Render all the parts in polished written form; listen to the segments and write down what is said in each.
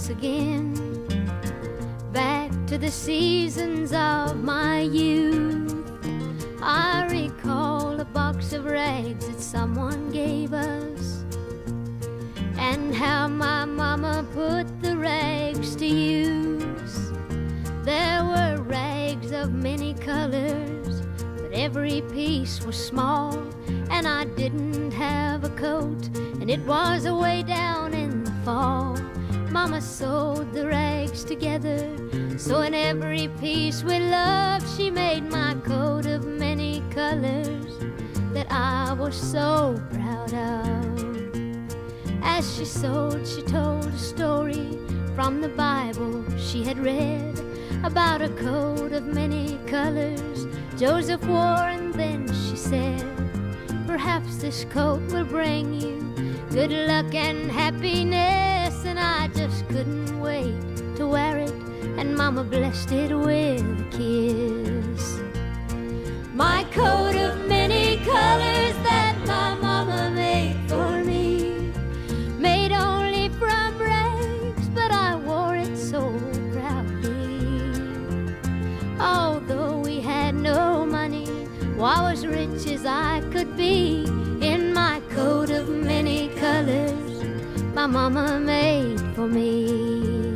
once again, back to the seasons of my youth. I recall a box of rags that someone gave us, and how my mama put the rags to use. There were rags of many colors, but every piece was small, and I didn't have a coat, and it was away down in the fall. Mama sewed the rags together, so in every piece with love she made my coat of many colors that I was so proud of. As she sewed, she told a story from the Bible she had read about a coat of many colors Joseph wore, and then she said, perhaps this coat will bring you good luck and happiness. And I just couldn't wait to wear it, and Mama blessed it with a kiss. My coat of many colors that my mama made for me, made only from rags, but I wore it so proudly. Although we had no money, well, I was rich as I could be in my coat of many colors my mama made for me.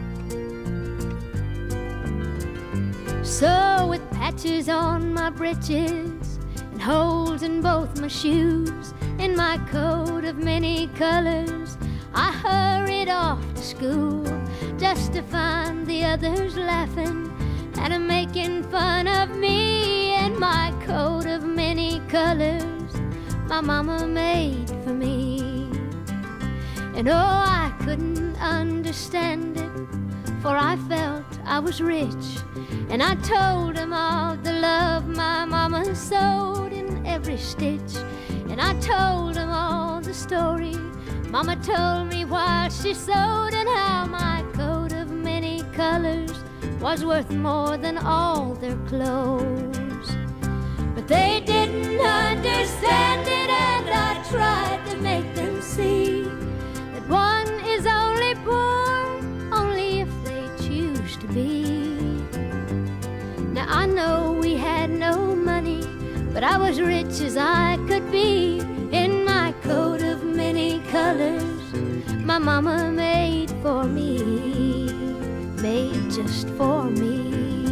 So with patches on my breeches and holes in both my shoes, in my coat of many colors I hurried off to school, just to find the others laughing and making fun of me in my coat of many colors my mama made for me. And oh, I couldn't understand it, for I felt I was rich, and I told them all the love my mama sewed in every stitch. And I told them all the story Mama told me while she sewed, and how my coat of many colors was worth more than all their clothes. But they didn't understand it, and I tried to make them see that one is only poor only if they choose to be. Now I know we had no money, but I was rich as I could be in my coat of many colors my mama made for me, made just for me.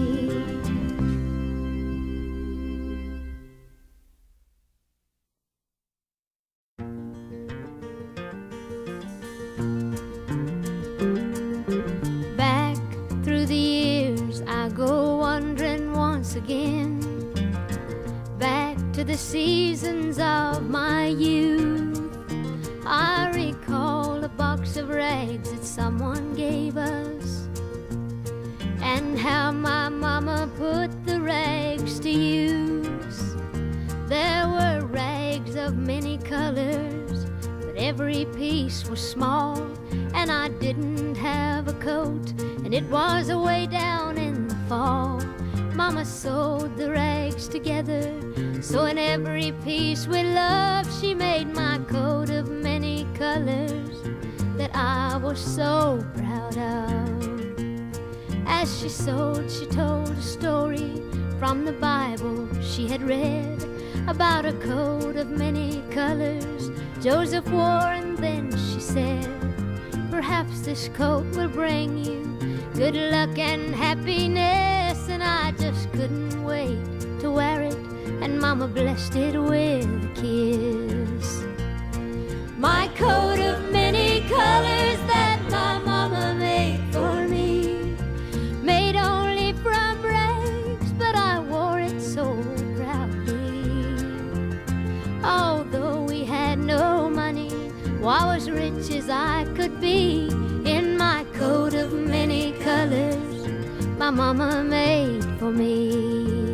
Back through the years I go wandering once again, back to the seasons of my youth. I recall a box of rags that someone gave us, and how my mama put the rags to use. There were rags of many colors, but every piece was small, and I didn't have a coat, and it was away down in the fall. Mama sewed the rags together, so in every piece with love she made my coat of many colors that I was so proud of. As she sewed, she told a story from the Bible she had read about a coat of many colors Joseph wore, and then she said, perhaps this coat will bring you good luck and happiness. And I just couldn't wait to wear it, and Mama blessed it with a kiss. My coat of many colors that my mama made for me, made only from rags, but I wore it so proudly. Although we had no money, well, I was rich as I could be in my coat of many colors my mama made for me.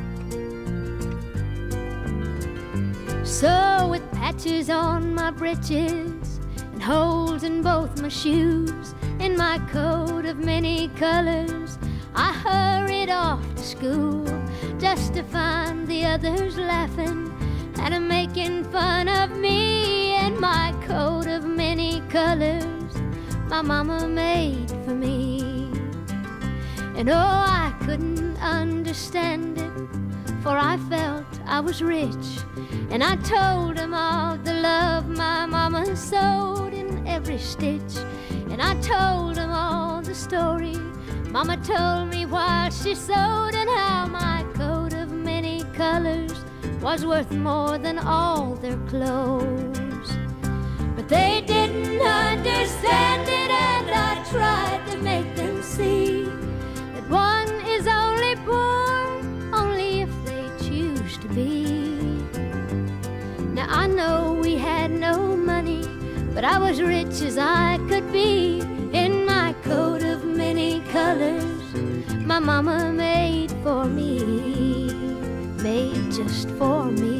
So with patches on my breeches and holes in both my shoes, in my coat of many colors I hurried off to school, just to find the others laughing and making fun of me in my coat of many colors my mama made for me. And oh, I couldn't understand it, for I felt I was rich. And I told him of the love my mama sewed in every stitch. And I told him all the story mama told me while she sewed, and how my coat of many colors was worth more than all their clothes. But they didn't understand it, and I tried to make them see that one is only poor only if they choose to be. Now I know we had no money, but I was rich as I could be. In my coat of many colors my mama made for me, made just for me.